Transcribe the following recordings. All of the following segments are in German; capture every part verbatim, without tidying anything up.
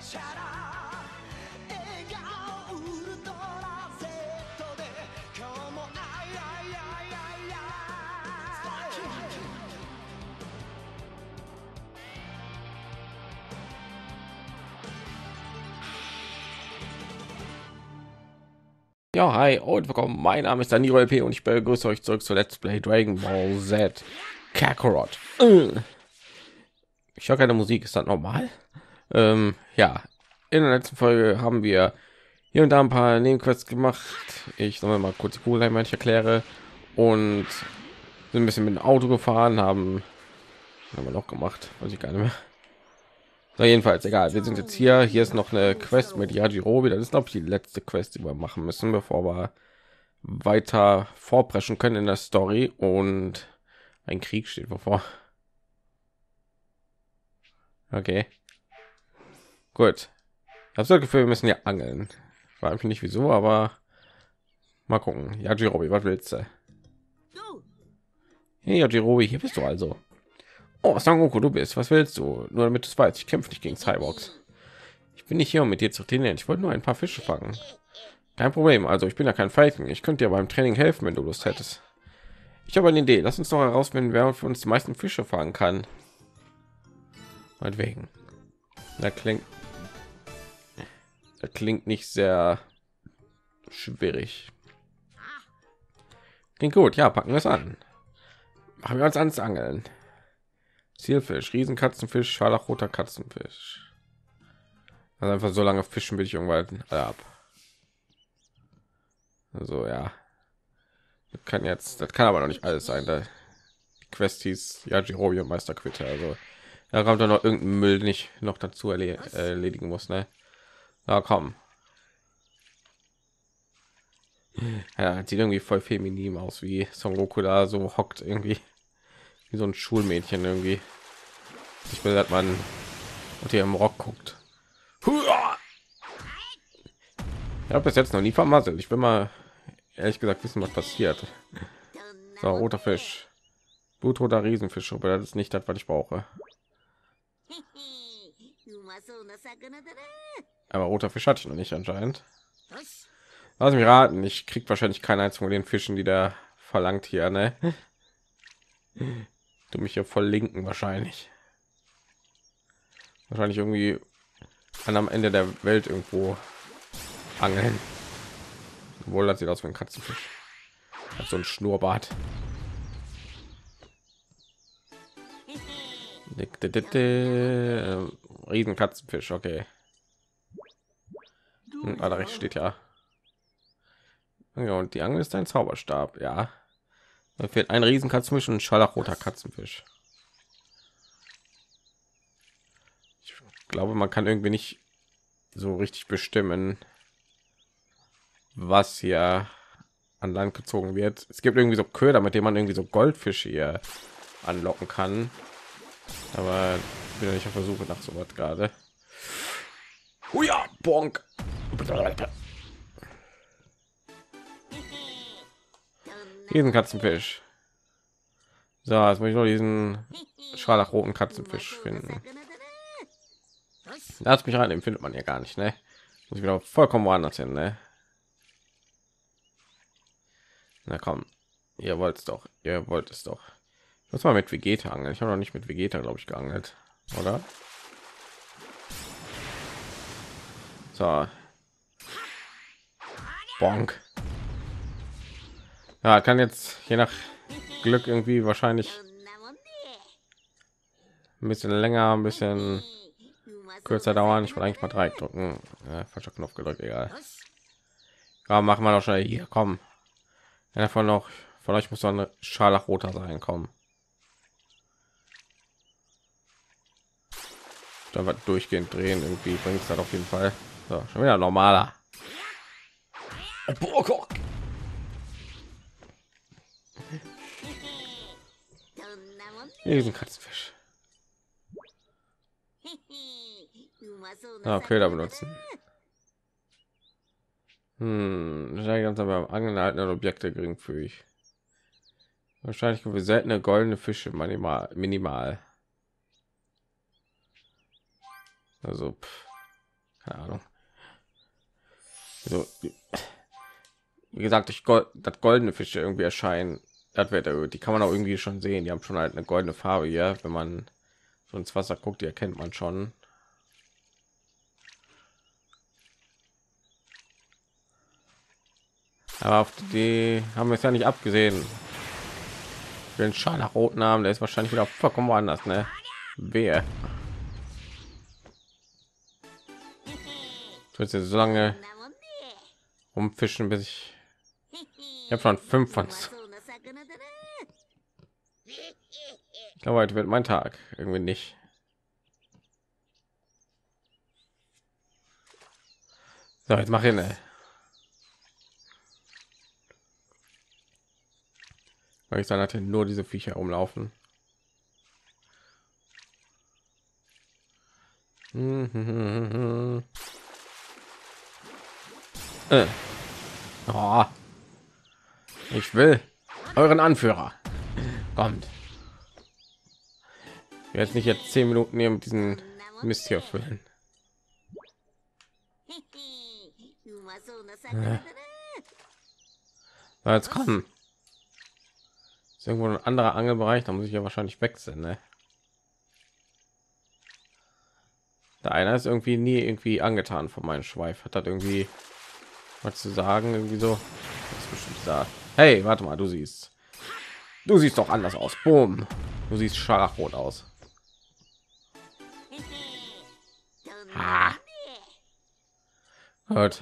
Ja, hi und willkommen. Mein Name ist Danilo L P und ich begrüße euch zurück zu Let's Play Dragon Ball Z Kakarot. Äh. Ich höre keine Musik, ist das normal? Ähm, ja, in der letzten Folge haben wir hier und da ein paar Nebenquests gemacht. Ich soll mal kurz die Coolheit, wenn ich erkläre, und sind ein bisschen mit dem Auto gefahren, haben, haben wir noch gemacht, weiß ich gar nicht mehr. Na, jedenfalls egal, wir sind jetzt hier. Hier ist noch eine Quest mit Yajirobe. Das ist, glaube ich, die letzte Quest, die wir machen müssen, bevor wir weiter vorpreschen können in der Story. Und ein Krieg steht bevor. Okay, gut. Ich habe so das Gefühl, wir müssen ja angeln. Ich weiß nicht wieso, aber mal gucken. Yajirobe, was willst du? Hey Yajirobe, hier bist du also. Oh, Son Goku, du bist. Was willst du? Nur damit du es weißt, ich kämpfe nicht gegen Cyborgs. Ich bin nicht hier, um mit dir zu trainieren. Ich wollte nur ein paar Fische fangen. Kein Problem. Also ich bin ja kein Falken. Ich könnte dir beim Training helfen, wenn du Lust hättest. Ich habe eine Idee. Lass uns doch herausfinden, wer für uns die meisten Fische fangen kann. Meinetwegen. Da klingt, das klingt nicht sehr schwierig. Klingt gut. Ja, packen wir es an. Machen wir uns ans Angeln. Zielfisch, Riesenkatzenfisch, scharlachroter Katzenfisch. Also einfach so lange fischen, bis ich irgendwann ab. Also ja, das kann jetzt, das kann aber noch nicht alles sein. Da die Quest hieß ja Jirobe und Meister Quitte. Also da kommt dann noch irgendein Müll, den ich noch dazu erle erledigen muss. Ne? Na komm. Ja, sieht irgendwie voll feminin aus, wie Son Goku da so hockt irgendwie, wie so ein Schulmädchen irgendwie. Ich will, dass man und hier im Rock guckt. Ich habe bis jetzt noch nie vermasselt. Ich will mal ehrlich gesagt wissen, was passiert. So, roter Fisch, blutroter Riesenfisch, aber das ist nicht das, was ich brauche. Aber roter Fisch hatte ich noch nicht anscheinend. Lass mich raten, ich krieg wahrscheinlich keinen einzigen von den Fischen, die da verlangt hier, ne? Du mich hier voll linken wahrscheinlich. Wahrscheinlich irgendwie an am Ende der Welt irgendwo angeln. Obwohl, das sieht aus wie ein Katzenfisch. Hat so ein Schnurrbart. Riesen Katzenfisch, okay. Hm, ah, da rechts steht ja. Ja, und die Angel ist ein Zauberstab, ja. Da fehlt ein riesen Katzenfisch und ein scharlachroter Katzenfisch. Ich glaube, man kann irgendwie nicht so richtig bestimmen, was hier an Land gezogen wird. Es gibt irgendwie so Köder, mit denen man irgendwie so Goldfische hier anlocken kann. Aber ich bin ja nicht auf der Suche nach so was gerade. Oh ja, bonk. Diesen Katzenfisch. So, jetzt muss ich nur diesen scharlachroten Katzenfisch finden. Lass mich rein, den findet man ja gar nicht, ne? Muss ich wieder vollkommen woanders hin, ne? Na komm, ihr wollt es doch, ihr wollt es doch. Ich muss mal mit Vegeta angeln. Ich habe noch nicht mit Vegeta, glaube ich, geangelt, oder? So. Bonk. Ja, kann jetzt je nach Glück irgendwie wahrscheinlich ein bisschen länger, ein bisschen kürzer dauern. Ich will eigentlich mal drei drücken. Ja, falscher Knopf gedrückt, egal. Ja, machen wir doch schnell hier. Komm. Ja, von noch von euch muss doch eine scharlachroter sein. Kommen. Da wird durchgehend drehen. Irgendwie bringt es das auf jeden Fall. So, schon wieder normaler. Diesen Katzenfisch. Ah, Köder benutzen. Hm, ganz aber Angeln erhaltenen Objekte geringfügig. Wahrscheinlich wir seltene goldene Fische minimal. minimal. Also pff. keine Ahnung. Also, wie gesagt, ich Gold, das goldene Fische irgendwie erscheinen, das wird, die kann man auch irgendwie schon sehen. Die haben schon halt eine goldene Farbe hier, wenn man so ins Wasser guckt, die erkennt man schon. Aber auf die haben wir es ja nicht abgesehen. Für den scharlachroten Namen, der ist wahrscheinlich wieder vollkommen woanders, ne? Wer? Ich würde so lange rumfischen, bis ich ich habe schon fünf von. Ich glaube, heute wird mein Tag irgendwie nicht. So, jetzt mach ich ne. Weil ich dann hatte nur diese Viecher umlaufen. äh. Oh. Ich will euren Anführer. Kommt. Jetzt nicht jetzt zehn Minuten nehmen mit diesen Mist hier füllen. Ja. Jetzt kommen. Ist irgendwo ein anderer Angelbereich, da muss ich ja wahrscheinlich wechseln, ne? Der eine ist irgendwie nie irgendwie angetan von meinem Schweif, hat das irgendwie was zu sagen, irgendwie so. Das ist bestimmt da. Hey, warte mal, du siehst, du siehst doch anders aus. Boom. Du siehst scharlachrot aus. Ah. Gut.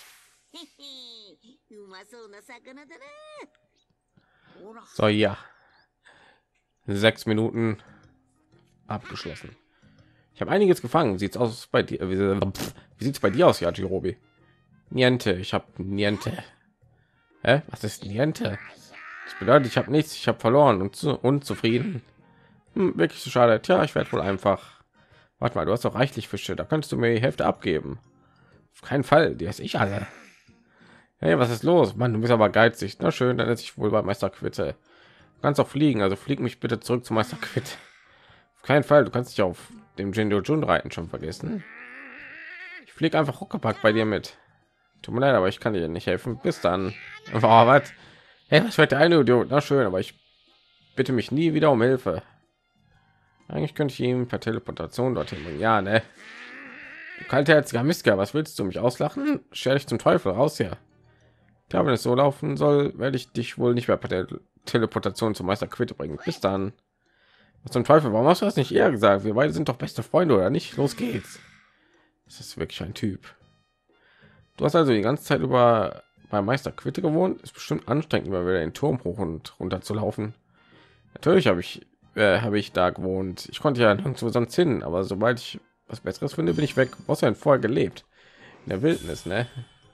So, ja. Sechs Minuten abgeschlossen. Ich habe einiges gefangen. Sieht's aus bei dir? Wie, wie sieht's bei dir aus, ja, Jirobi? Niente. Ich habe Niente. Hä? Was ist Niente? Das bedeutet, ich habe nichts. Ich habe verloren und zu unzufrieden. Hm, wirklich so schade. Tja, ich werde wohl einfach. Warte mal, du hast doch reichlich Fische. Da könntest du mir die Hälfte abgeben. Auf keinen Fall. Die esse ich alle. Hey, was ist los? Mann, du bist aber geizig. Na schön, dann esse ich wohl bei Meister Quitte. Du kannst auch fliegen, also flieg mich bitte zurück zu Meister Quitte. Auf keinen Fall. Du kannst dich auf dem Jinjo Jun reiten schon vergessen. Ich fliege einfach Huckepack bei dir mit. Tut mir leid, aber ich kann dir nicht helfen. Bis dann. Oh, was? Hey, was wird der eine Idiot? Na schön, aber ich bitte mich nie wieder um Hilfe. Eigentlich könnte ich ihm per Teleportation dorthin bringen. Ja, ne? Du kaltherziger Mistkerl, was willst du mich auslachen? Stell dich zum Teufel raus hier. Ja, wenn es so laufen soll, werde ich dich wohl nicht mehr per der Teleportation zum Meister Quitte bringen. Bis dann. Was zum Teufel? Warum hast du das nicht eher gesagt? Wir beide sind doch beste Freunde, oder nicht? Los geht's. Das ist wirklich ein Typ. Du hast also die ganze Zeit über beim Meister Quitte gewohnt. Ist bestimmt anstrengend, immer wieder den Turm hoch und runter zu laufen. Natürlich habe ich äh, habe ich da gewohnt. Ich konnte ja nirgendwo sonst hin, aber sobald ich was Besseres finde, bin ich weg. Du hast ja vorher gelebt in der Wildnis, ne?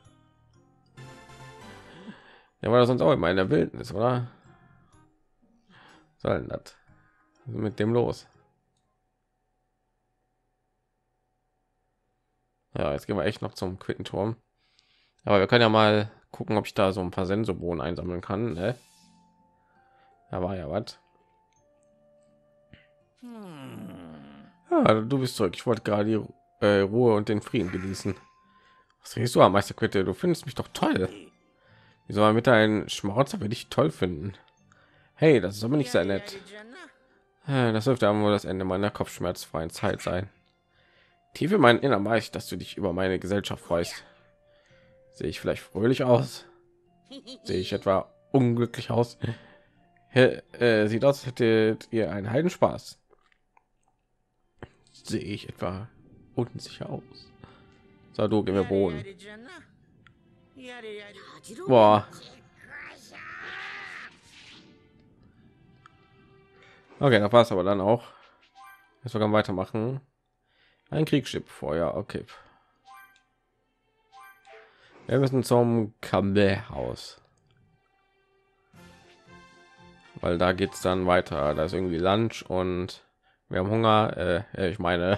Ja, war das sonst auch immer in der Wildnis, oder? Soll denn das mit dem los? Ja, jetzt gehen wir echt noch zum Quittenturm. Aber wir können ja mal gucken, ob ich da so ein paar Sensobohnen einsammeln kann. Ne? Da war ja was. Ja, du bist zurück. Ich wollte gerade die äh, Ruhe und den Frieden genießen. Was redest du, Meister Quitte? Du findest mich doch toll. Wie soll man mit deinen Schmarotzer will ich toll finden? Hey, das ist aber nicht sehr nett. Das dürfte aber wohl das Ende meiner kopfschmerzfreien Zeit sein. Tief in meinen Innern weiß ich, dass du dich über meine Gesellschaft freust. Sehe ich vielleicht fröhlich aus? Sehe ich etwa unglücklich aus? Äh, sieht aus, als hättet ihr einen Heidenspaß. Sehe ich etwa unsicher aus? So, du, gib mir Boden. Boah. Okay, da war es aber dann auch. Jetzt wir weitermachen. Ein Kriegsschiff vorher, okay. Wir müssen zum Kambe-Haus, weil da geht es dann weiter. Da ist irgendwie Lunch und wir haben Hunger. Äh, ich meine,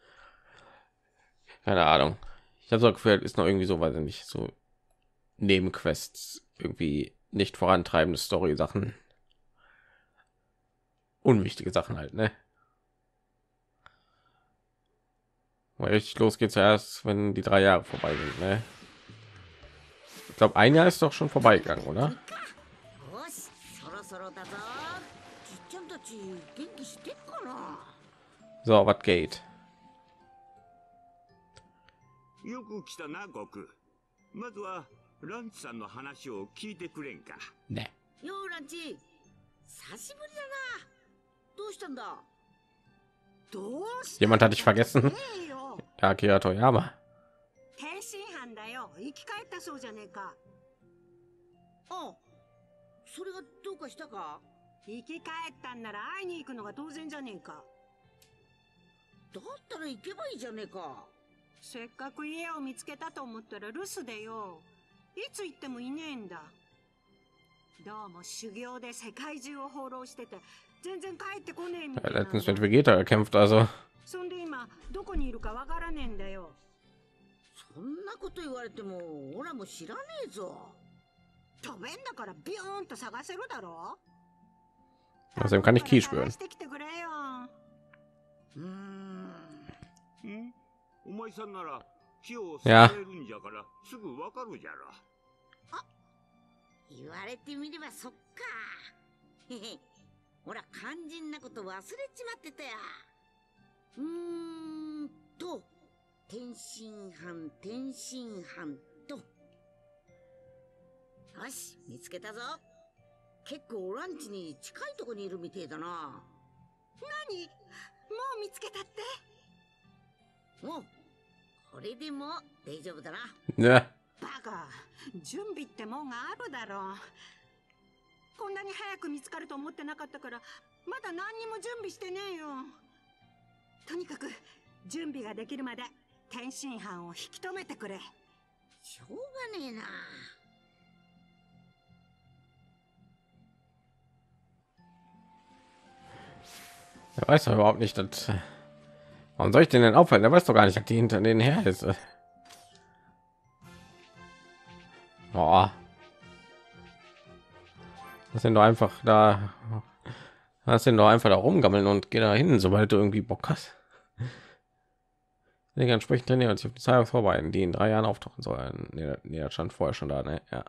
keine Ahnung. Ich habe so gefühlt, ist noch irgendwie so, weiß ich nicht, so Nebenquests, irgendwie nicht vorantreibende Story-Sachen, unwichtige Sachen halt, ne? Weil richtig los geht's erst, wenn die drei Jahre vorbei sind. Ne? Ich glaube, ein Jahr ist doch schon vorbeigegangen, oder? So, was geht? よく来たな、悟空。まずはランチさんの話を聞いてくれんか。 ね。 ようランチ、久しぶりだな。どうしたんだ。どうした Jemand hatte ich vergessen. Akira Toriyama. 天津飯だよ。生き返ったそうじゃねえか。 あ、それがどうかしたか。 生き返ったんなら会いに行くのが当然じゃねえか。 だったら行けばいいじゃねえか。 せっかく家を見つけたと思ったら留守でよ。いつ行ってもいねえんだ。どうも修行で世界中を放浪してて全然帰ってこねえみたいな。 Letztens mit Vegeta gekämpft, also. そんで今どこにいるかわからねえんだよ。 そんなこと言われてもオラも知らねえぞ。 飛べんだからビヨーンと探せるだろ。 Außerdem kann ich Ki spüren. してきてくれよ。 うーん。 ん？お前さんなら木をいや触れるんじゃからすぐわかるじゃろ。 あ、言われてみればそっか。へへ。ほら肝心なこと忘れちまってたや。うーんと、天津飯天津飯と。よし、見つけたぞ。結構ランチに近いとこにいるみてえだな。 何？もう見つけたって？ おう、これでも大丈夫だな。 Ne. バカ、準備ってもんがあるだろう。こんなに早く見つかると思ってなかったからまだ何にも準備してねえよ。とにかく準備ができるまで天津飯を引き止めてくれ。 しょうがねえな。 Er weiß doch überhaupt nicht, dass. Warum soll ich den denn aufhalten? Er weiß doch gar nicht, dass die hinter denen her ist. Boah. Das sind doch einfach da. Das sind doch einfach da rumgammeln und geh da hin, sobald du irgendwie Bock hast. Ich entsprechend trainieren und sich auf die Zeit vorbereiten, die in drei Jahren auftauchen sollen. Nee, nee, das stand vorher schon da, ne? Ja.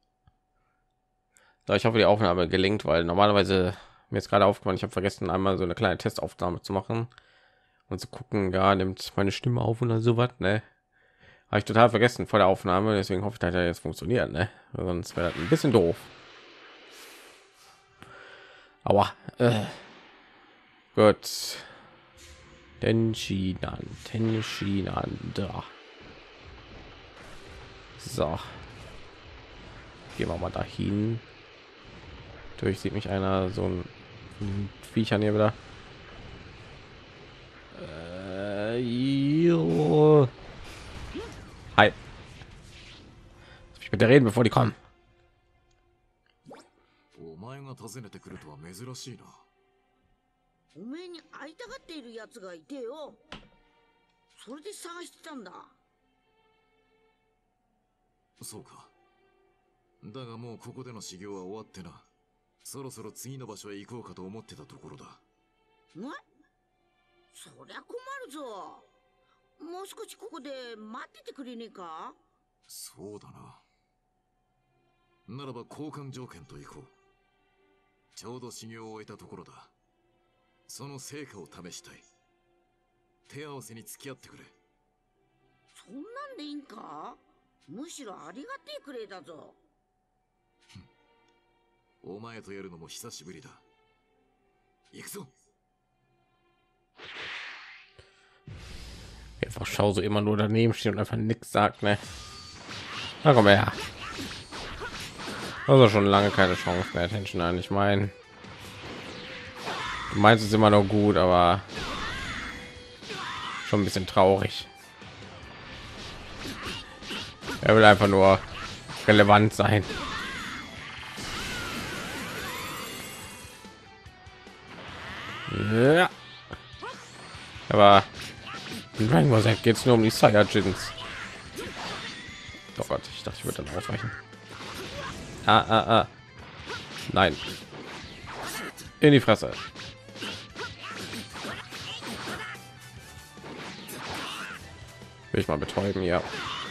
So, ich hoffe, die Aufnahme gelingt, weil normalerweise mir ist gerade aufgefallen, ich habe vergessen, einmal so eine kleine Testaufnahme zu machen und zu gucken, ja, nimmt meine Stimme auf oder so was, ne? Habe ich total vergessen vor der Aufnahme, deswegen hoffe ich, dass er jetzt funktioniert, ne? Sonst wäre das ein bisschen doof. Aua. Äh. Gut. Tenshinhan, Tenshinhan, da. So. Gehen wir mal dahin. Durch sieht mich einer so ein Viechern hier wieder. Äh, jo. Hi. Lass mich mit der reden, bevor die kommen. お前が訪ねてくるとは珍しいな。 おめえに会いたがっているやつがいてよ。それで探してたんだ。 そうか。だがもうここでの修行は終わってな。そろそろ次の場所へ行こうかと思ってたところだ。 え？そりゃ困るぞ。もう少しここで待っててくれねえか？ そうだな。ならば交換条件と行こう。ちょうど修行を終えたところだ。その成果を試したい。手合わせに付き合ってくれ。 そんなんでいいんか？むしろありがてえくれだぞ。 お前とやるのも久しぶりだ。行くぞ。 Einfach schau so immer nur daneben stehen und einfach nichts sagt, ne? Na komm her. Also schon lange keine Chance mehr, Attention an. Ich meine, du meinst es immer noch gut, aber schon ein bisschen traurig. Er will einfach nur relevant sein. Ja. Aber in Dragon Ball Z geht es nur um die Saiyajins. Oh Gott, ich dachte, ich würde dann aufweichen. Ah, ah, ah. Nein. In die Fresse. Will ich mal betäuben, ja.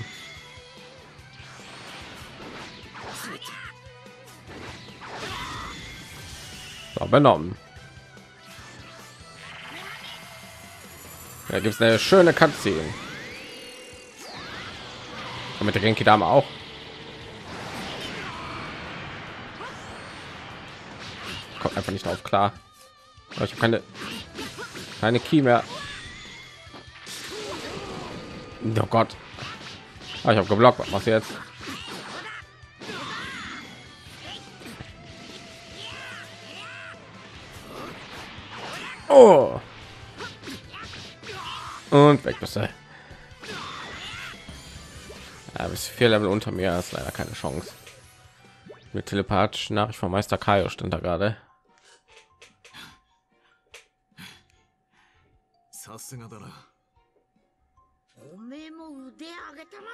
So, benommen. Da gibt es eine schöne Cutscene. Und mit der Genki Dame auch. Kommt einfach nicht drauf klar. Aber ich habe keine keine Key mehr. Oh Gott. Ah, ich habe geblockt. Was machst du jetzt? Oh. Und weg bist du. Ja, bis vier Level unter mir ist leider keine Chance. Mit telepathischen Nachricht von Meister Kaio stand da gerade. さすがだな。 おめえも腕上げたな。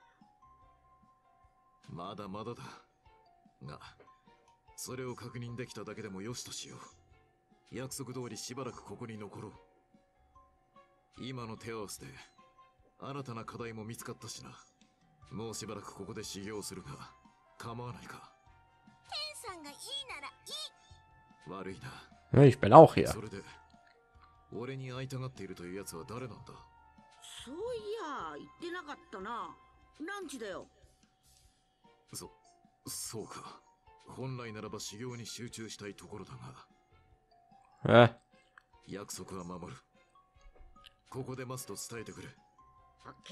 まだまだだ。が、それを確認できただけでもよしとしよう。約束通りしばらくここに残ろう。今の手合わせで新たな課題も見つかったしな。もうしばらくここで修行するが構わないか。 天さんがいいならいい。 悪いな。Ich bin auch hier. それで俺に会いたがっているというやつは誰なんだ。 そういや言ってなかったな。ランチだよ。 そそうか。本来ならば修行に集中したいところだが。え？ 約束は守る。ここで待つと伝えてくれ。 Okay.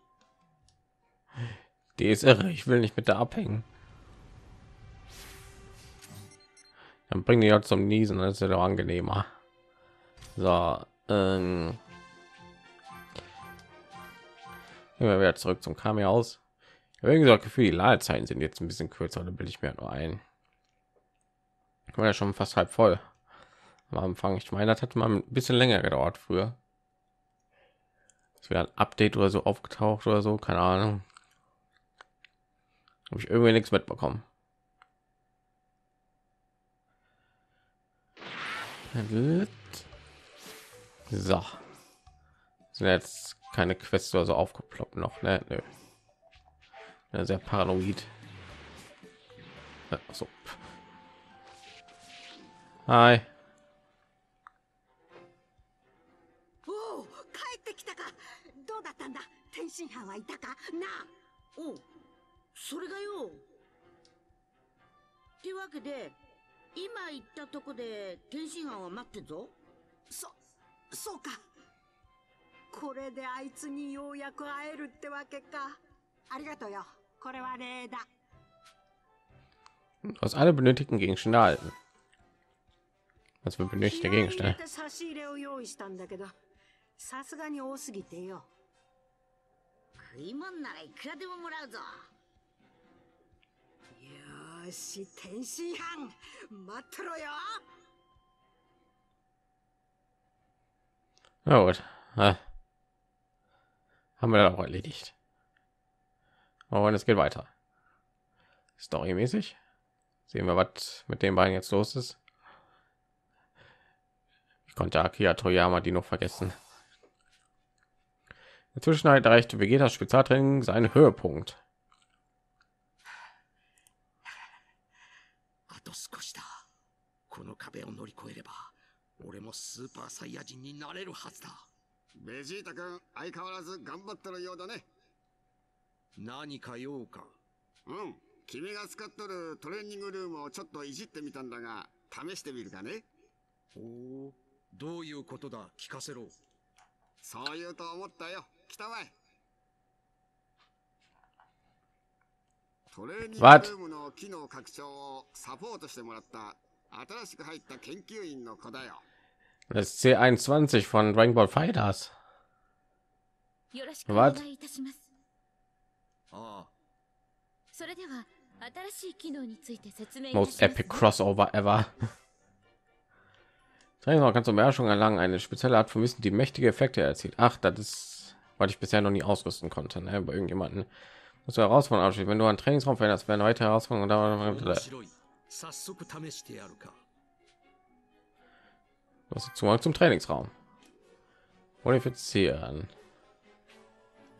Die ist irre. Ich will nicht mit der abhängen. Dann bringen die ja zum Niesen, das ist ja doch angenehmer. So, ähm, gehen wir wieder zurück zum Kami aus. Ich habe irgendwie das Gefühl, die Ladezeiten sind jetzt ein bisschen kürzer, da bilde ich mir nur ein. Ich war ja schon fast halb voll am Anfang. Ich meine, das hat mal ein bisschen länger gedauert früher. Es wäre ein Update oder so aufgetaucht oder so, keine Ahnung. Habe ich irgendwie nichts mitbekommen. So, sind jetzt keine Quests oder so aufgeploppt noch, ne? Nö. Ja, sehr paranoid. Ja, so. Hi. おお、帰ってきたか。どうだったんだ。天津飯はいたかな。 おう、それがよ。ってわけで今言ったとこで天津飯は待ってんぞ。 そそうか。これであいつにようやく会えるってわけか。ありがとうよ。これは礼だ。 Aus alle benötigten Gegenstände erhalten. Was wir benötigte Gegenstände. 差し入れを用意したんだけど、さすがに多すぎてよ。 食い物ならいくらでももらうぞ。 よし、天津飯待ってろよ。 Na gut. Ah. Haben wir dann auch erledigt. Aber es geht weiter. Storymäßig. Sehen wir, was mit den beiden jetzt los ist. Ich konnte Akira Toriyama die noch vergessen. Inzwischen erreichte Vegetas Spezialtraining seinen Höhepunkt. あと少しだ。この壁を乗り越えれば、俺もスーパーサイヤ人になれるはずだ。 ベジータ君、相変わらず頑張ってるようだね。 何か用か。 うん、君が使っとるトレーニングルームをちょっといじってみたんだが、試してみるかね。 おお、どういうことだ、聞かせろ。 そう言うと思ったよ。来たまえ。トレーニングルームの機能拡張をサポートしてもらった新しく入った研究員の子だよ。 Das ist C einundzwanzig von Dragon Ball Fighters. Was? ああ。 Most epic crossover ever. Training kannst du Beherrschung erlangen, eine spezielle Art von Wissen, die mächtige Effekte erzielt. Ach, das ist, weil ich bisher noch nie ausrüsten konnte, ne? Bei irgendjemanden musst du herausforderungen abschließen. Wenn du einen Trainingsraum veränderst, werden weitere Herausforderungen. Was ist Zugang zum Trainingsraum? Modifizieren.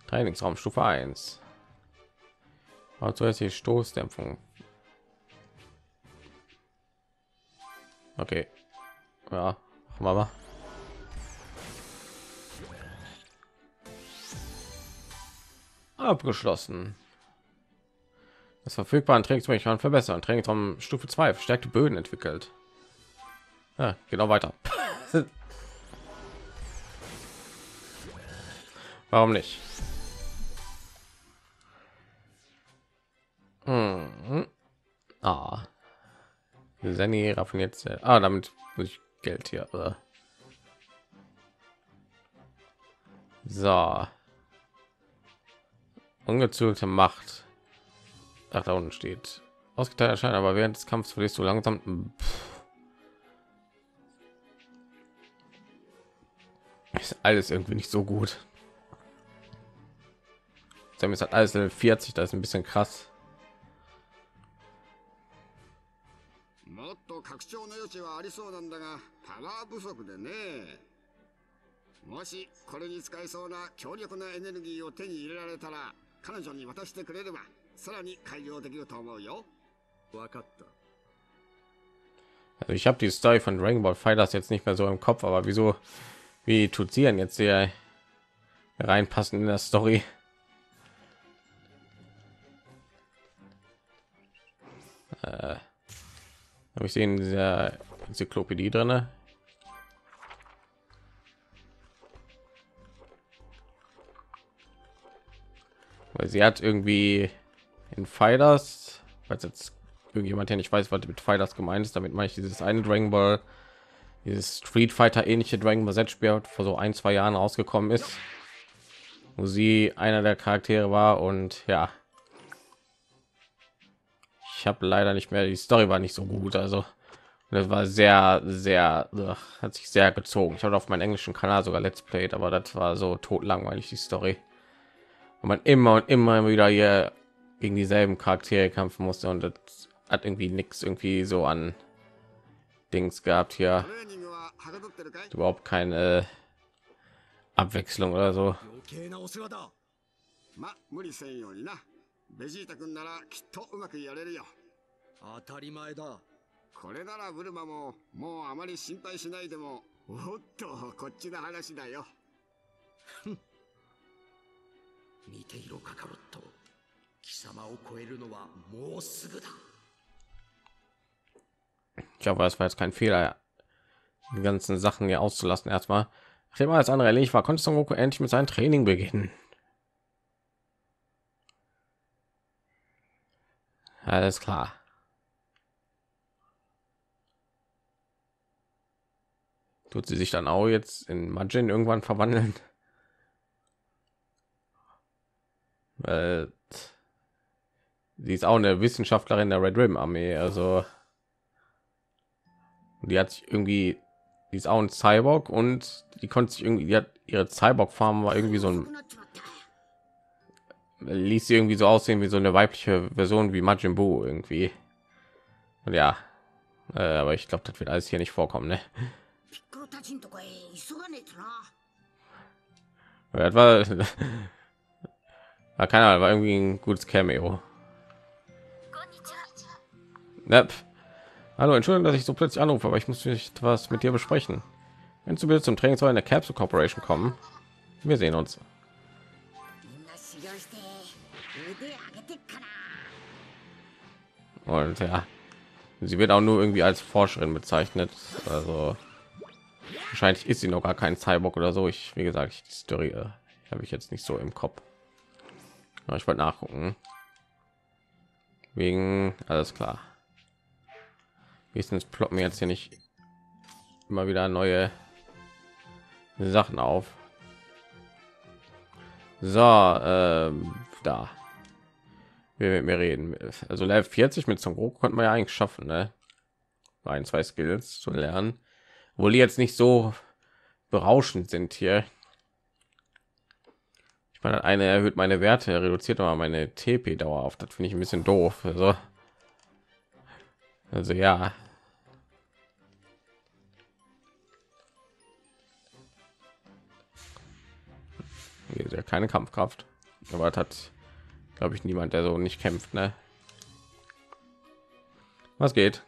Trainingsraum Stufe eins. Aber zuerst die Stoßdämpfung. Okay. Ja, machen wir mal. Abgeschlossen. Das verfügbaren Trainingsraum kann verbessern. Trainingsraum Stufe zwei verstärkte Böden entwickelt. Ja, genau weiter. Warum nicht? Hm. Ah. Zenny raffiniert. Ah, damit muss ich Geld hier. Äh. So. Ungezügelte Macht. Ach, da unten steht. Ausgeteilt erscheint, aber während des Kampfes verlierst du langsam. Pff. Ist alles irgendwie nicht so gut. Sam ist halt alles Level vierzig, das ist ein bisschen krass. もっと拡張の余地はありそうなんだがパワー不足でね。もしこれに使えそうな強力なエネルギーを手に入れられたら彼女に渡してくれればさらに改良できると思うよ。わかった。 Also ich habe die Story von Dragon Ball Fighters jetzt nicht mehr so im Kopf, aber wieso, wie tut sie denn jetzt sehr reinpassen in der Story? Äh, habe ich sehen in dieser Enzyklopädie drin. Weil sie hat irgendwie in Fighters, weil jetzt irgendjemand, der nicht weiß, was mit Fighters gemeint ist, damit meine ich dieses eine Dragon Ball, dieses Street Fighter ähnliche Dragon Ball Z Spiel vor so ein zwei Jahren rausgekommen ist, wo sie einer der Charaktere war. Und ja, ich habe leider nicht mehr, die Story war nicht so gut, also das war sehr sehr ugh, hat sich sehr gezogen. Ich habe auf meinem englischen Kanal sogar Let's Played, aber das war so totlangweilig, die Story, und man immer und immer wieder hier gegen dieselben Charaktere kämpfen musste, und das hat irgendwie nichts irgendwie so an Dings gehabt hier, überhaupt keine Abwechslung oder so. ま、無理せんようにな。ベジータ君ならきっとうまくやれるよ。当たり前だ。これならブルマももうあまり心配しないでも、おっとこっちの話だよ。 見ていろカカロット。貴様を超えるのはもうすぐだ。 Ich hoffe, es war jetzt kein Fehler, die ganzen Sachen hier auszulassen. Erstmal, nachdem alles andere erledigt war, konnte Son Goku endlich mit seinem Training beginnen. Alles klar. Tut sie sich dann auch jetzt in Majin irgendwann verwandeln? Weil sie ist auch eine Wissenschaftlerin der Red Ribbon Armee, also die hat sich irgendwie, die ist auch ein Cyborg, und die konnte sich irgendwie, die hat ihre Cyborg Farm war irgendwie so ein, ließ sie irgendwie so aussehen wie so eine weibliche Version wie Majin Buu irgendwie. Und ja, äh, aber ich glaube, das wird alles hier nicht vorkommen, ne? Das war, war keine Ahnung, war irgendwie ein gutes Cameo. Yep. Hallo, Entschuldigung, dass ich so plötzlich anrufe, aber ich muss nicht was mit dir besprechen. Wenn du bitte zum Trainingsraum in der Capsule Corporation kommen, wir sehen uns. Und ja, sie wird auch nur irgendwie als Forscherin bezeichnet, also wahrscheinlich ist sie noch gar kein Cyborg oder so. Ich, wie gesagt, ich, die Story äh, habe ich jetzt nicht so im Kopf. Aber ich wollte nachgucken. Wegen, alles klar. Wenigstens ploppen mir jetzt hier nicht immer wieder neue Sachen auf. So, ähm, da. Wir mit mir reden. Also Level vierzig mit Son Goku konnte man ja eigentlich schaffen, ne? Ein, zwei Skills zu lernen, wo die jetzt nicht so berauschend sind hier. Ich meine, eine erhöht meine Werte, reduziert aber meine T P-Dauer auf. Das finde ich ein bisschen doof. Also, also ja. Hier ist ja keine Kampfkraft. Aber das hat, glaube ich, niemand, der so nicht kämpft, ne? Was geht?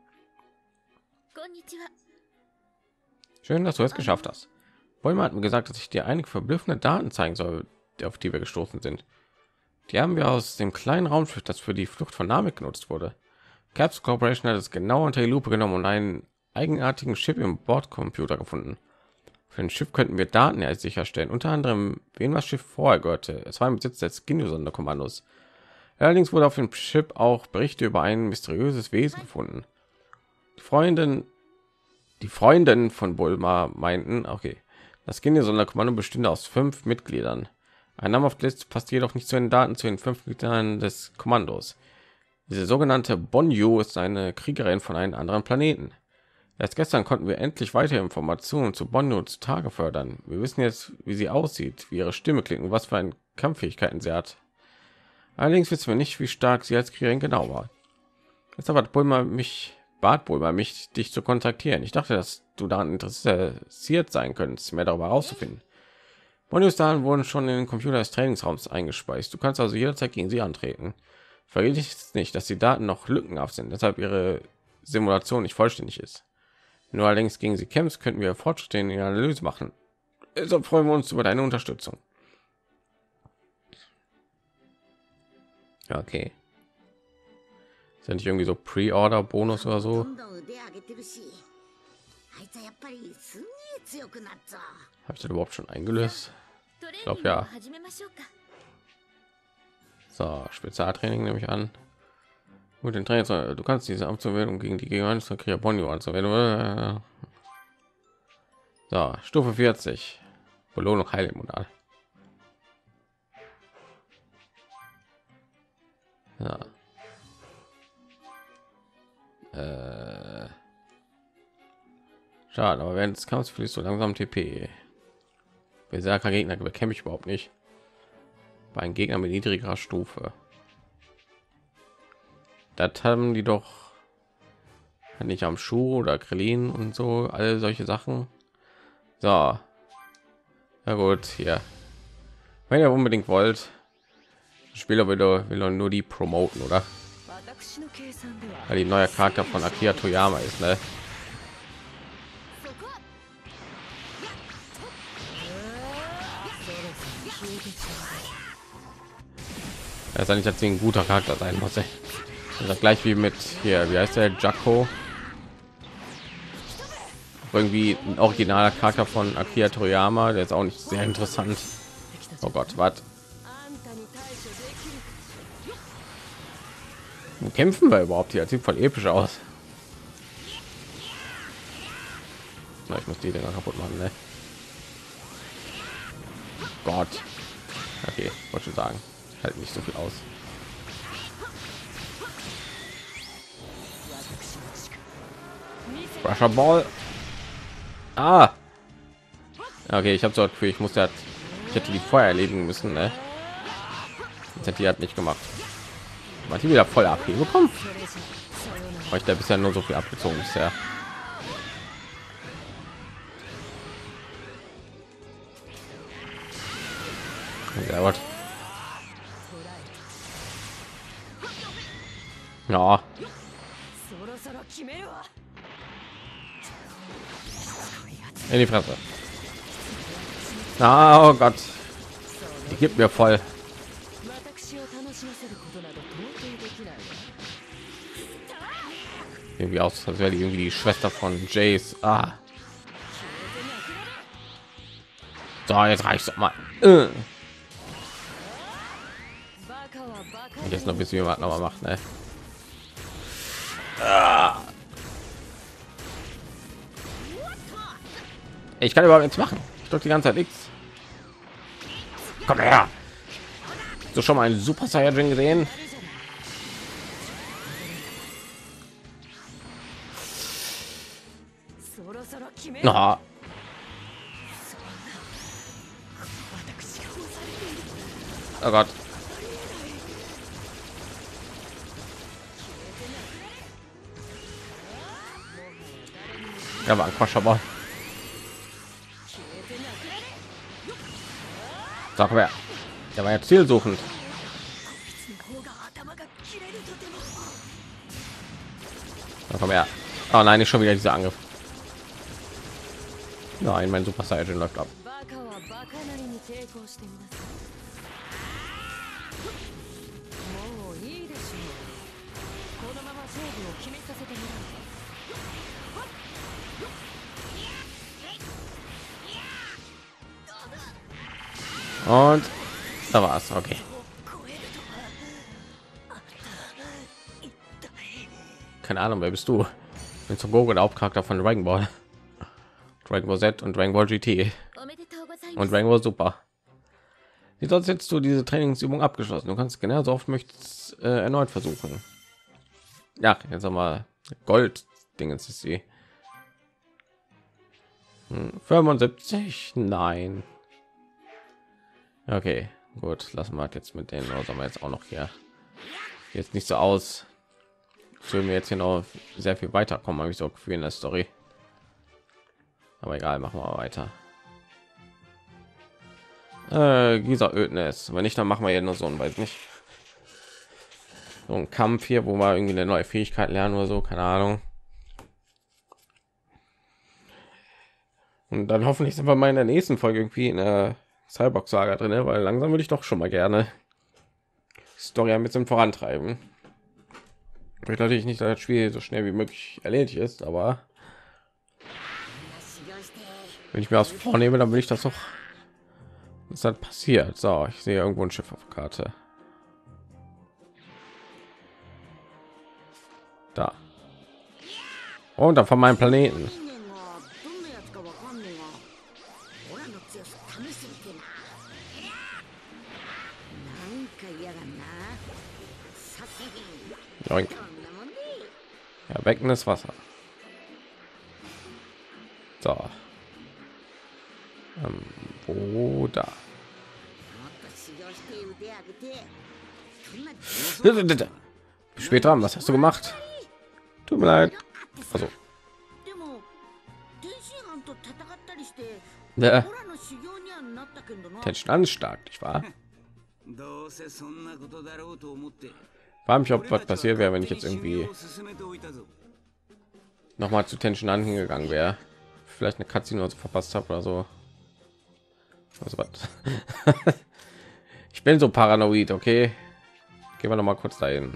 Schön, dass du es geschafft hast. Bulma hat mir gesagt, dass ich dir einige verblüffende Daten zeigen soll, auf die wir gestoßen sind. Die haben wir aus dem kleinen Raumschiff, das für die Flucht von Namek genutzt wurde. Caps Corporation hat es genau unter die Lupe genommen und einen eigenartigen Chip im Bordcomputer gefunden. Für ein Schiff könnten wir Daten ja sicherstellen, unter anderem wem das Schiff vorher gehörte. Es war im Besitz des Ginyu-Sonderkommandos. Allerdings wurde auf dem Chip auch Berichte über ein mysteriöses Wesen gefunden. Die Freundin, die Freundinnen von Bulma meinten, okay, das Ginyu-Sonderkommando bestünde aus fünf Mitgliedern. Ein Name auf der Liste passt jedoch nicht zu den Daten zu den fünf Mitgliedern des Kommandos. Diese sogenannte Bonju ist eine Kriegerin von einem anderen Planeten. Erst gestern konnten wir endlich weitere Informationen zu Bonju zutage fördern. Wir wissen jetzt, wie sie aussieht, wie ihre Stimme klingt und was für eine Kampffähigkeiten sie hat. Allerdings wissen wir nicht, wie stark sie als Kriegerin genau war. Deshalb hat Bulma mich, bat Bulma mich, dich zu kontaktieren. Ich dachte, dass du daran interessiert sein könntest, mehr darüber herauszufinden. Bonjus Daten wurden schon in den Computer des Trainingsraums eingespeist. Du kannst also jederzeit gegen sie antreten. Vergiss nicht, dass die Daten noch lückenhaft sind, deshalb ihre Simulation nicht vollständig ist. Nur allerdings gegen sie kämpfst, könnten wir Fortschritte in der Analyse machen. Deshalb freuen wir uns über deine Unterstützung. Ja, okay. Ist ja nicht irgendwie so Pre-Order-Bonus oder so? Habe ich das überhaupt schon eingelöst? Ich glaube ja. So, Spezialtraining nehme ich an. Gut, den Trainer, du kannst diese Abzuwählung gegen die Gegenwart von Krieger Bonju anzuwählen. So, Stufe vierzig. Belohnung Heilimmunal. Ja. Äh. Schade, aber während des Kampfes fließt so langsam T P. Berserker Gegner bekämpfe ich überhaupt nicht. Bei einem Gegner mit niedrigerer Stufe. Das haben die doch nicht am Schuh oder Krillin und so, alle solche Sachen. So. Ja gut, hier. Wenn ihr unbedingt wollt, Spieler will, will nur die promoten, oder? Weil die neue Charakter von Akira Toyama ist, ne? Er ist ja nicht, dass sie ein guter Charakter sein muss. Ey. Das gleich wie mit hier, wie heißt der, Jaco? Irgendwie ein originaler Charakter von Akira Toriyama, der ist auch nicht sehr interessant. Oh Gott, was? Wo kämpfen wir überhaupt hier? Das sieht voll episch aus. Na, ich muss die Dinger kaputt machen, ne? Gott. Okay, wollte schon sagen. Halt nicht so viel aus. Rusher Ball. Ah. Okay, ich habe so Gefühl, ich muss ja, ich hätte die vorher erledigen müssen, ne? Das hätte die hat nicht gemacht. Man die wieder voll A P bekommen. Weil ich da bisher nur so viel abgezogen bisher. Sehr gut. Ja. In die Fresse. Ah, oh Gott. Die gibt mir voll. Irgendwie aus, als wäre die irgendwie die Schwester von Jace. Ah. So, jetzt reicht's doch mal. Äh. Jetzt noch ein bisschen was noch mal macht, ne? Ah. Ich kann überhaupt nichts machen. Ich drücke die ganze Zeit nichts. Komm her. So schon mal einen Super Saiyajin gesehen? Na. Oh Gott. Ja, war ein Quatsch, aber. Sag wer. Der war ja zielsuchend. Da komm her. Oh nein, nicht schon wieder dieser Angriff. Nein, mein Super Saiyan läuft ab. Und da war's. Okay. Keine Ahnung, wer bist du? Ich bin Son Goku, der Hauptcharakter von Dragon Ball. Dragon Ball Z und Dragon Ball G T und Dragon Ball Super. Wie sonst jetzt du diese Trainingsübung abgeschlossen? Du kannst genau so oft möchtest äh, erneut versuchen. Ja, jetzt mal Gold Dingens ist sie. Hm, fünfundsiebzig, nein. Okay, gut, lassen wir jetzt mit denen, oder sollen wir jetzt auch noch hier jetzt nicht so aus, würden wir jetzt hier noch sehr viel weiterkommen, habe ich so Gefühl in der Story. Aber egal, machen wir weiter. Äh, dieser Ödnis, wenn nicht, dann machen wir hier nur so ein, weiß nicht, so ein Kampf hier, wo wir irgendwie eine neue Fähigkeit lernen oder so, keine Ahnung. Und dann hoffentlich sind wir mal in der nächsten Folge irgendwie in der Cyborg Saga drin, weil langsam würde ich doch schon mal gerne Story ein bisschen vorantreiben. Ich möchte natürlich nicht, dass das Spiel so schnell wie möglich erledigt ist, aber wenn ich mir das vornehme, dann will ich das doch, was dann passiert. So, ich sehe irgendwo ein Schiff auf der Karte. Da. Und dann von meinem Planeten. Joink. Ja, weg in das Wasser. So. Ähm, wo da? Später dran, was hast du gemacht? Tut mir leid. Also. Ja. Tension an stark, nicht wahr? War mich, ob was passiert wäre, wenn ich jetzt irgendwie noch mal zu Tension an hingegangen wäre. Vielleicht eine Cutscene oder so verpasst habe oder so. Also was? Ich bin so paranoid, okay? Gehen wir noch mal kurz dahin.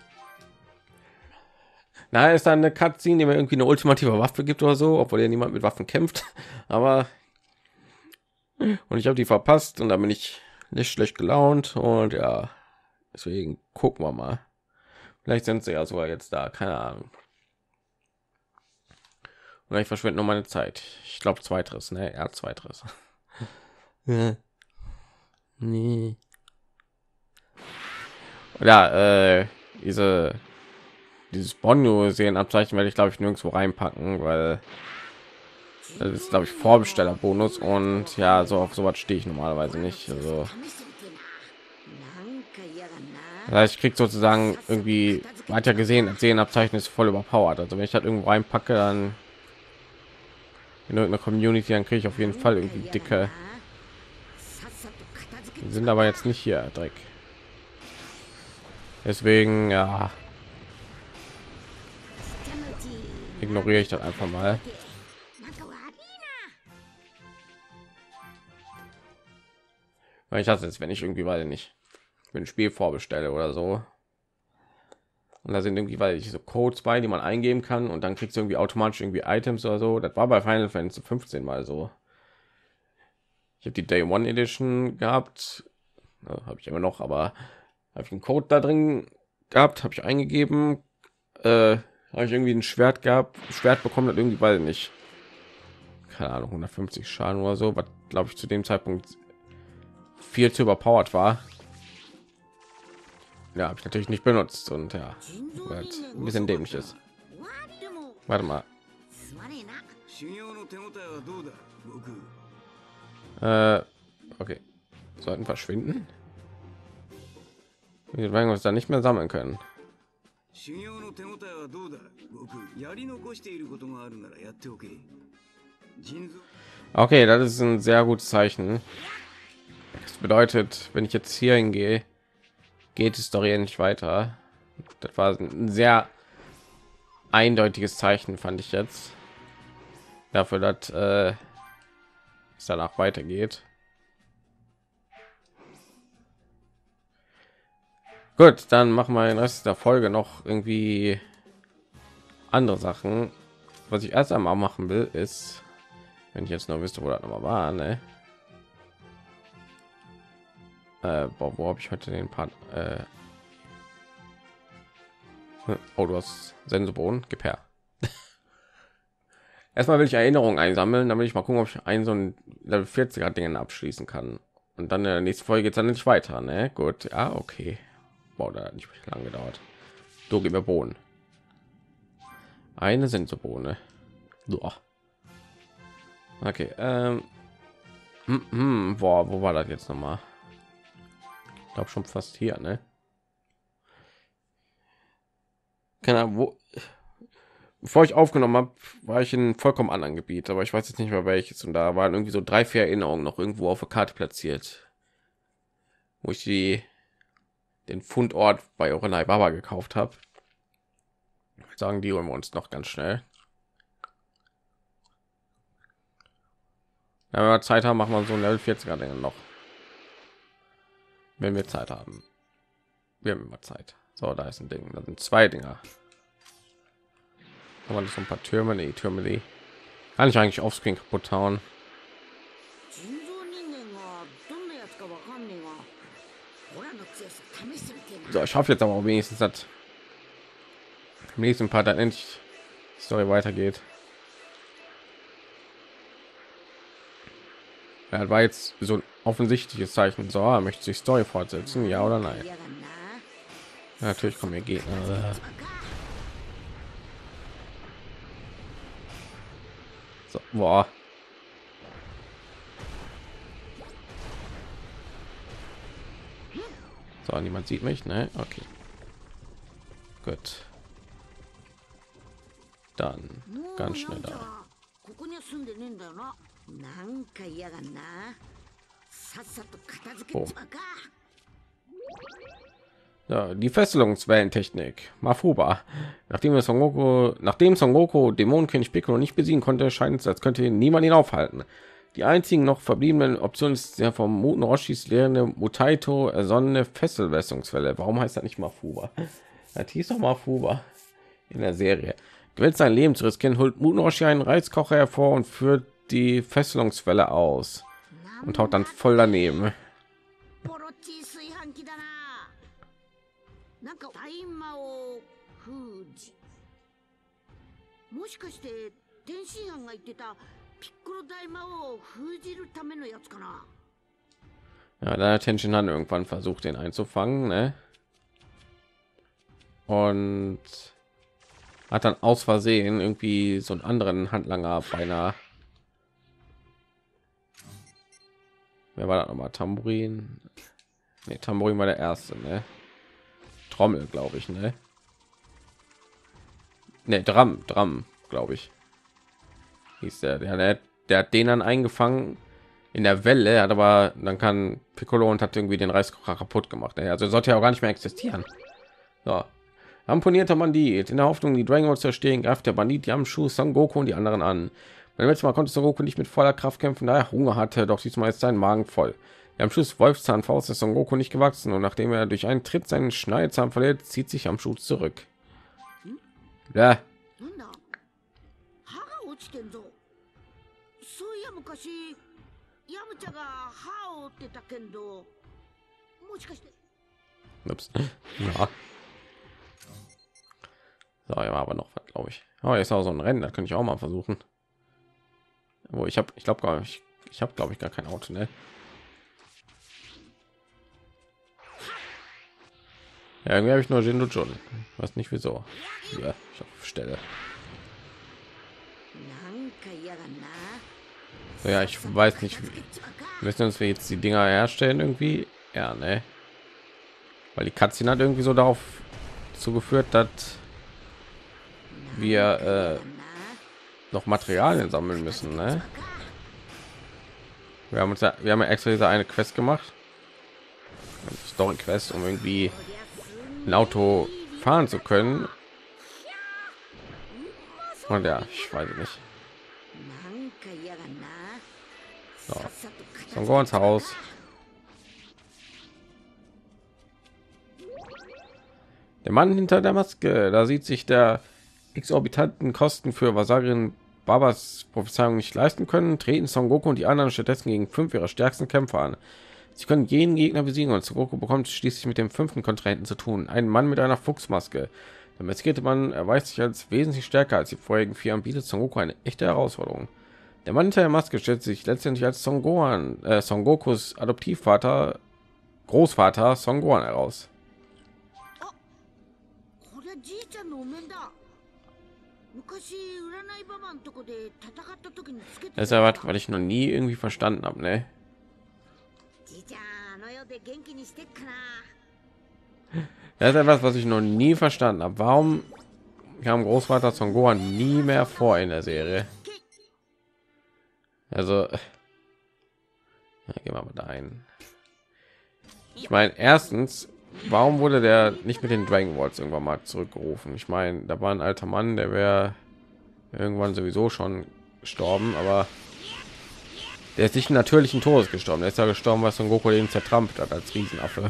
Na, ist da eine Cutscene, die mir irgendwie eine ultimative Waffe gibt oder so, obwohl ja niemand mit Waffen kämpft. Aber und ich habe die verpasst und da bin ich nicht schlecht gelaunt und ja, deswegen gucken wir mal. Vielleicht sind sie ja sogar jetzt da, keine Ahnung. Oder ich verschwende nur meine Zeit. Ich glaube zweiteres, ne? Ja, zweiteres. Ja. Nee. Ja, äh, diese dieses Bonio sehen Abzeichen werde ich glaube ich nirgendwo reinpacken, weil das ist glaube ich Vorbestellerbonus und ja, so auf sowas stehe ich normalerweise nicht. Also das heißt, ich krieg sozusagen irgendwie weiter gesehen, als Sehenabzeichen ist voll überpowered. Also wenn ich das irgendwo reinpacke, dann in irgendeiner Community, dann kriege ich auf jeden Fall irgendwie dicke. Die sind aber jetzt nicht hier, Dreck. Deswegen, ja, ignoriere ich das einfach mal. Weil ich hasse es, wenn ich irgendwie, weil nicht, wenn ein Spiel vorbestelle oder so. Und da sind irgendwie, weil ich so Codes bei, die man eingeben kann und dann kriegst du irgendwie automatisch irgendwie Items oder so. Das war bei Final Fantasy fünfzehn mal so. Ich habe die Day One Edition gehabt, ja, habe ich immer noch, aber habe ich einen Code da drin gehabt, habe ich eingegeben, äh, habe ich irgendwie ein Schwert gehabt, Schwert bekommen hat irgendwie, weil nicht, keine Ahnung, hundertfünfzig Schaden oder so, was glaube ich zu dem Zeitpunkt viel zu überpowered war. Ja, habe ich natürlich nicht benutzt und ja, weil es ein bisschen dämlich ist. Warte mal. Äh, okay. Sollten verschwinden. Wir werden uns da nicht mehr sammeln können. Okay, das ist ein sehr gutes Zeichen. Das bedeutet, wenn ich jetzt hier hingehe, geht die Story nicht weiter. Das war ein sehr eindeutiges Zeichen, fand ich jetzt. Dafür, dass äh, es danach weitergeht. Gut, dann machen wir den Rest der Folge noch irgendwie andere Sachen. Was ich erst einmal machen will, ist, wenn ich jetzt noch wüsste, wo das noch mal war, ne? Äh, boah, wo habe ich heute den Part? Äh, oh, du hast Sensobohnen, gib her. Erstmal will ich Erinnerungen einsammeln, damit ich mal gucken, ob ich einen so ein Level vierziger Dingen abschließen kann. Und dann in der nächsten Folge geht es dann nicht weiter, ne? Gut, ja, okay. Wow, da hat nicht lange gedauert. Du gib mir Bohnen. Eine Sensobohne. Boah. Okay, ähm. Hm, hm, boah, wo war das jetzt noch mal? Ich glaube schon fast hier, ne? Keine Ahnung, wo. Bevor ich aufgenommen habe, war ich in einem vollkommen anderen Gebiet, aber ich weiß jetzt nicht mehr welches. Und da waren irgendwie so drei, vier Erinnerungen noch irgendwo auf der Karte platziert, wo ich die den Fundort bei Orenai Baba gekauft habe. Sagen die holen wir uns noch ganz schnell. Wenn wir Zeit haben, machen wir so ein Level vierziger Dinge noch. Wenn wir Zeit haben. Wir haben immer Zeit. So, da ist ein Ding. Da sind zwei Dinger. Kann man so ein paar Türme, nee, Türme, die kann ich eigentlich aufs Screen kaputt hauen. So, ich hoffe jetzt aber auch wenigstens, dass im nächsten Part dann endlich die Story weitergeht. Ja, das war jetzt so ein offensichtliches Zeichen. So, möchte ich Story fortsetzen, ja oder nein? Ja, natürlich kommen hier Gegner. So, boah. So, niemand sieht mich, ne? Okay. Gut. Dann ganz schnell da. Oh. Ja, die Fesselungswellentechnik. Mafuba. Nachdem Son Goku, nachdem Son Goku Dämonenkönig Piccolo nicht besiegen konnte, scheint es, als könnte niemand ihn aufhalten. Die einzigen noch verbliebenen Optionen ist der vom Muten Roshis lehrende Mutaito ersonnene Fesselwässungswelle. Warum heißt das nicht Mafuba? Das hieß doch Mafuba in der Serie. Gewillt sein Leben zu riskieren, holt Muten Roshi einen Reiskocher hervor und führt die Fesselungswelle aus und haut dann voll daneben. Ja, da hat Tenshin Han irgendwann versucht, den einzufangen, ne? Und hat dann aus Versehen irgendwie so einen anderen Handlanger beinahe. Wer war da noch mal? Tambourin? Nee, Tambourin war der erste, ne? Trommel, glaube ich, ne? Ne, Drum, Drum, glaube ich. Hieß der, der, der, der hat den dann eingefangen in der Welle, hat aber dann kann Piccolo und hat irgendwie den Reiskocher kaputt gemacht. Ne? Also sollte ja auch gar nicht mehr existieren. So. Ramponierter Bandit. In der Hoffnung, die Dragon Ball zu erstehen, greift der Bandit Yamchu, Son Goku und die anderen an. Beim letzten Mal konnte Son Goku nicht mit voller Kraft kämpfen, da er Hunger hatte, doch diesmal ist sein Magen voll. Yamchus Wolfszahnfaust ist Son Goku nicht gewachsen und nachdem er durch einen Tritt seinen Schneidezahn verliert, zieht sich Yamchu zurück. Ja. Ups. Ja. So, ja, aber noch was, glaube ich. Oh, jetzt auch so ein Rennen, da könnte ich auch mal versuchen. Wo ich habe, ich glaube gar nicht, ich habe glaube ich gar kein Auto, ne? Ja, irgendwie habe ich nur Jindu Jun. Ich weiß nicht wieso. Ja, ich auf Stelle. So, ja, ich weiß nicht, müssen uns wir jetzt die Dinger herstellen irgendwie, ja, ne? Weil die Cutscene hat irgendwie so darauf zugeführt, dass wir äh, noch Materialien sammeln müssen, ne? Wir haben uns ja, wir haben ja extra diese eine Quest gemacht. Story Quest, um irgendwie ein Auto fahren zu können. Und ja, ich weiß nicht. なんか嫌がんな。 So. さっさと片付け Son Gohans Haus. Der Mann hinter der Maske. Da sieht sich der exorbitanten Kosten für Vasarin Babas Prophezeiung nicht leisten können, treten Son Goku und die anderen stattdessen gegen fünf ihrer stärksten Kämpfer an. Sie können jeden Gegner besiegen und Son Goku bekommt schließlich mit dem fünften Kontrahenten zu tun. Ein Mann mit einer Fuchsmaske. Der maskierte Mann erweist sich als wesentlich stärker als die vorherigen vier und bietet Son Goku eine echte Herausforderung. Der Mann hinter der Maske stellt sich letztendlich als Son Gohan, äh, Son Gokus Adoptivvater, Großvater Son Gohan heraus. これじいちゃんのお面だ。昔占いババのとこで戦った時につけて Das ist ja was, was ich noch nie irgendwie verstanden habe, ne? じいちゃんあの世で元気にしてっかな。 Das ist etwas, was ich noch nie verstanden habe. Warum kam Großvater Son Gohan nie mehr vor in der Serie? Also, ja, gehen wir mal da ein. Ich meine, erstens, warum wurde der nicht mit den Dragon Balls irgendwann mal zurückgerufen? Ich meine, da war ein alter Mann, der wäre irgendwann sowieso schon gestorben, aber der ist nicht einen natürlichen Todes gestorben. Der ist ja gestorben, weil Son Goku den zertrampelt hat als Riesenaffe.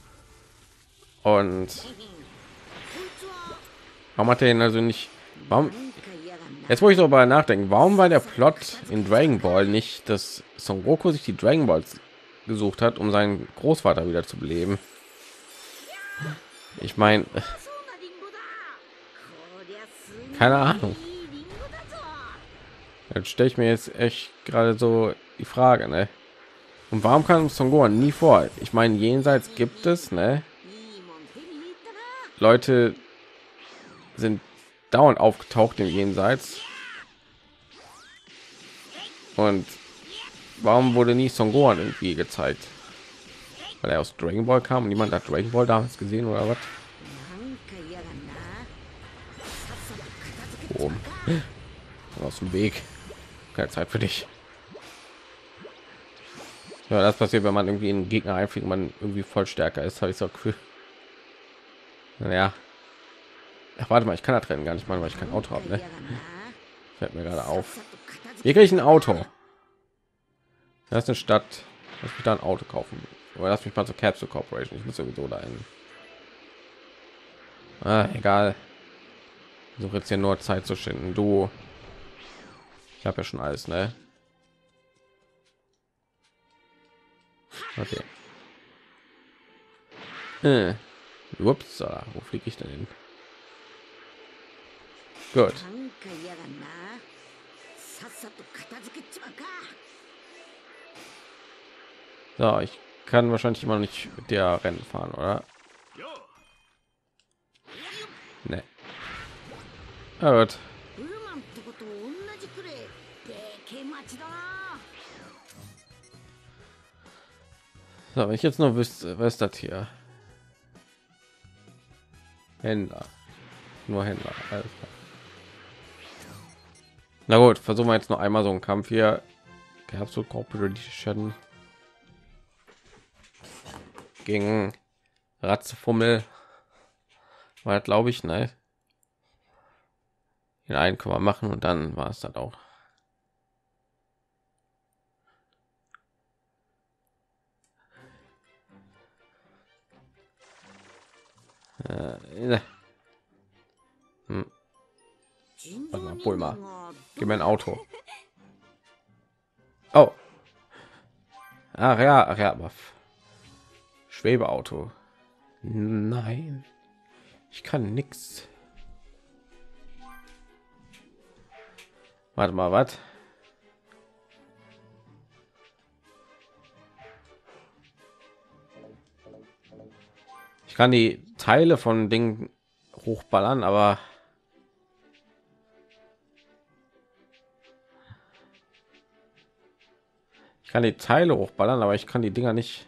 Und warum hat er ihn also nicht? Warum? Jetzt wo ich so darüber nachdenken, warum war der Plot in Dragon Ball nicht, dass Son Goku sich die Dragon Balls gesucht hat, um seinen Großvater wieder zu beleben? Ich meine, keine Ahnung. Jetzt stelle ich mir jetzt echt gerade so die Frage, ne? Und warum kann Son Gohan nie vor? Ich meine, jenseits gibt es, ne? Leute sind dauernd aufgetaucht im Jenseits. Und warum wurde nie Son Gohan irgendwie gezeigt? Weil er aus Dragon Ball kam und niemand hat Dragon Ball damals gesehen oder was? Oben. Aus dem Weg. Keine Zeit für dich. Ja, das passiert, wenn man irgendwie einen Gegner einfliegt, man irgendwie voll stärker ist, habe ich so cool. Naja. Ach, warte mal, ich kann da trennen gar nicht mal, weil ich kein Auto habe, ne? Fällt mir gerade auf. Hier kriege ich ein Auto. Das ist eine Stadt. Lass mich da ein Auto kaufen. Aber lass mich mal zur Capsule Corporation. Ich muss sowieso da hin. Ah, egal. Ich suche jetzt hier nur Zeit zu schinden. Du. Ich habe ja schon alles, ne? Okay. Äh. Ups, wo fliege ich denn hin? Gut. So, ich kann wahrscheinlich immer noch nicht mit der Rennen fahren, oder? Ne. Ja, gut. So, wenn ich jetzt noch wüsste, was ist das hier? Händler. Nur Händler. Alles klar. Na gut, versuchen wir jetzt noch einmal so einen Kampf hier. Capsule Corporation gegen Ratzefummel. War glaube ich, ne? In einen können wir machen und dann war es dann auch. Äh, hm. Warte mal, hol mal. Gib mir ein Auto. Oh. Ach ja, ach ja, aber Schwebeauto. Nein. Ich kann nix. Warte mal, was? Ich kann die Teile von Dingen hochballern, aber ich kann die Teile hochballern, aber ich kann die Dinger nicht.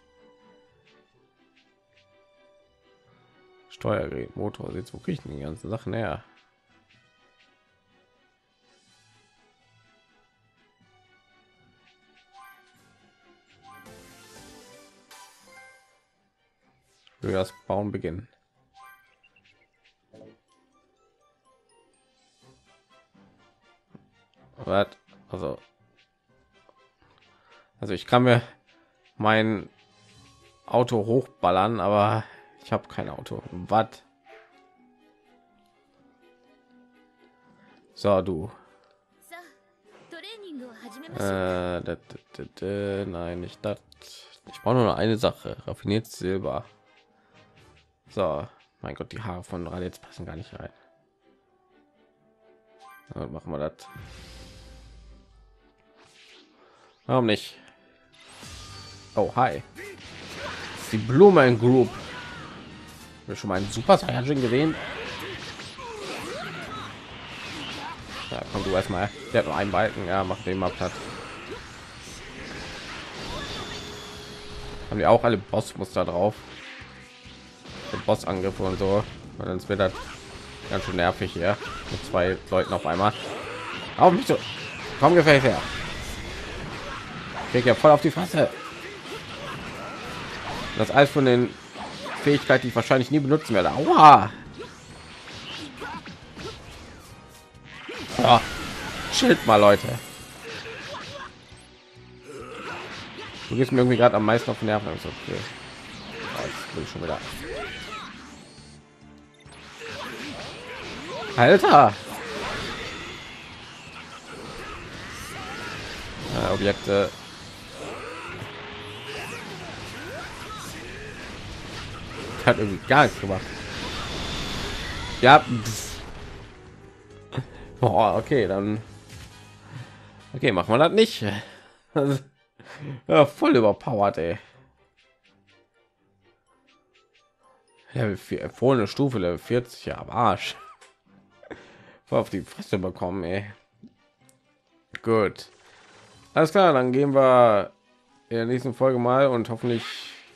Steuergerät, Motor, jetzt wo kriege ich die ganzen Sachen her? Für das Bauen beginnen. Was? Also, also ich kann mir mein Auto hochballern, aber ich habe kein Auto. Was? So, du. Äh, da, da, da, da, nein, nicht das. Ich brauche nur noch eine Sache. Raffiniertes Silber. So, mein Gott, die Haare von Raditz passen gar nicht rein. Dann machen wir das. Warum nicht? Oh, hi. Die Blumen Group. Wir schon mal einen Super Saiyajin gesehen. Ja, komm du erstmal. Der hat nur einen Balken. Ja, macht den mal platt. Haben die auch alle Bossmuster drauf? Bossangriffe und so. Und dann wird das ganz schön nervig hier mit zwei Leuten auf einmal. Auf mich so. Komm gefällt her. Krieg ja voll auf die Fresse. Das alles von den Fähigkeiten, die ich wahrscheinlich nie benutzen werde. Aua. Ja. Schild mal, Leute. Du gehst mir irgendwie gerade am meisten auf den Nerven. Also, okay. Jetzt will ich schon wieder. Alter. Ja, Objekte. Hat irgendwie gar nichts gemacht. Ja. Boah, okay, dann. Okay, machen wir das nicht. Ja, voll überpowered, ey. Level vier, empfohlene Stufe Level vierzig, ja, am Arsch. Voll auf die Fresse bekommen, ey. Gut. Alles klar, dann gehen wir in der nächsten Folge mal und hoffentlich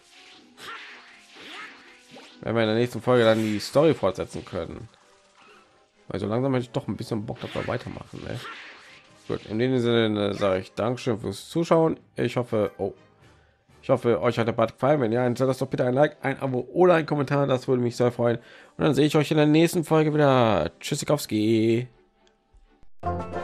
werden wir in der nächsten Folge dann die Story fortsetzen können. Weil so langsam hätte ich doch ein bisschen Bock, dass wir weitermachen, ey. Gut, in dem Sinne sage ich Dankeschön fürs Zuschauen. Ich hoffe, oh, ich hoffe, euch hat der Part gefallen. Wenn ja, dann lasst doch bitte ein Like, ein Abo oder ein Kommentar. Das würde mich sehr freuen. Und dann sehe ich euch in der nächsten Folge wieder. Tschüssikowski.